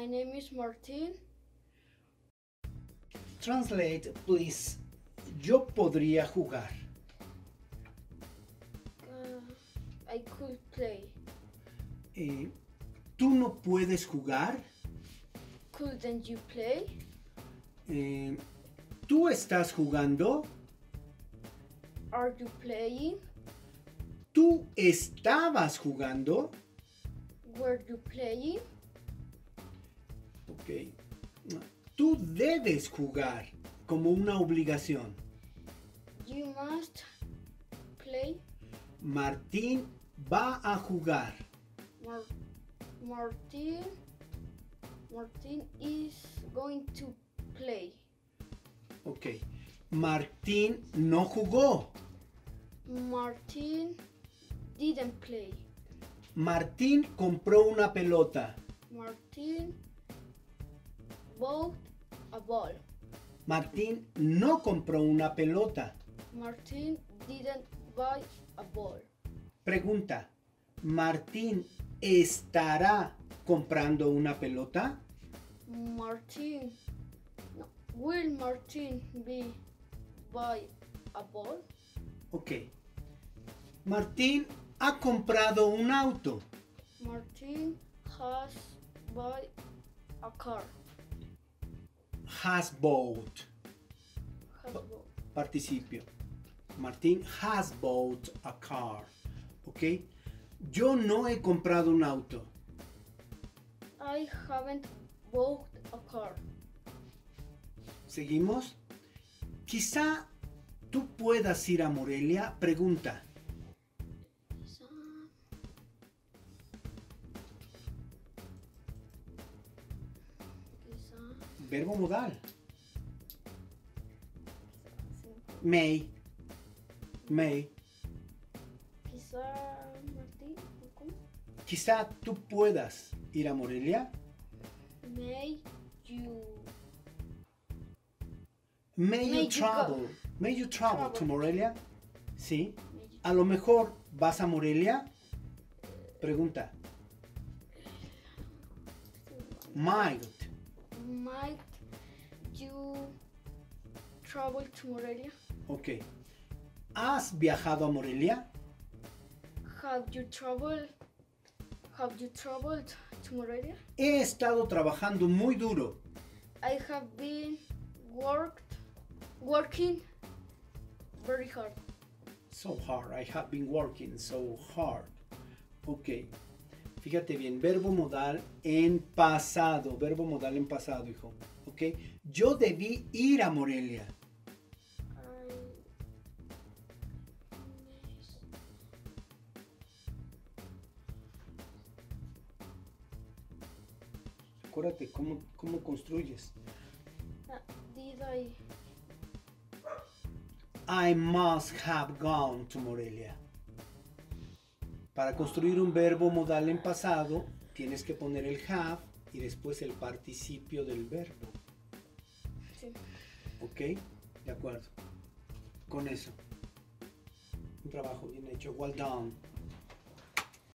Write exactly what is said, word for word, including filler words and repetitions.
My name is Martin. Translate, please. Yo podría jugar. Uh, I could play. Eh, ¿Tú no puedes jugar? Couldn't you play? Eh, ¿Tú estás jugando? Are you playing? ¿Tú estabas jugando? Were you playing? Ok. Tú debes jugar como una obligación. You must play. Martín va a jugar. Mar Martin. Martin is going to play. Ok. Martín no jugó. Martin didn't play. Martín compró una pelota. Martin bought a ball. Martín no compró una pelota. Martin didn't buy a ball. Pregunta. ¿Martín estará comprando una pelota? Martin. No. Will Martin be buy a ball? Ok. Martín ha comprado un auto. Martin has buy a car. Has bought. Has bought. Participio. Martín has bought a car. Ok. Yo no he comprado un auto. I haven't bought a car. ¿Seguimos? Quizá tú puedas ir a Morelia. Pregunta. Verbo modal. May. May. Quizá Martín, ¿cómo? Quizá tú puedas ir a Morelia. May you May, May you you travel. go. May you travel, Travel. to Morelia. Sí. may you A lo mejor vas a Morelia. Pregunta. Might. might you travel to Morelia? Ok. ¿Has viajado a Morelia? Have you traveled Have you traveled to Morelia? He estado trabajando muy duro. I have been worked working very hard. So hard. I have been working so hard. Ok. Fíjate bien. Verbo modal en pasado. Verbo modal en pasado, hijo. Ok. Yo debí ir a Morelia. Acuérdate cómo, cómo construyes. Uh, did I I must have gone to Morelia. Para construir un verbo modal en pasado, tienes que poner el have y después el participio del verbo. Sí. ¿Ok? De acuerdo. Con eso. Un trabajo bien hecho. Well done.